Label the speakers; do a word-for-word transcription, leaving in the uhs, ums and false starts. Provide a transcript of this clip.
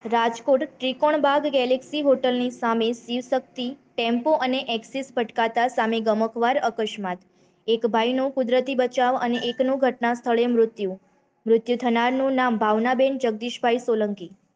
Speaker 1: Rajkot Trikonbaug Galaxy હોટલની સામે Shivshakti tempo અને એક્સિસ ભટકાતા સામે ગમખ્વાર અકસ્માત. એક ભાઈનો કુદરતી બચાવ અને એકનું ઘટના સ્થળે મૃત્યુ. મૃત્યુ થનારનું નામ ભાવનાબેન જગદીશભાઈ સોલંકી.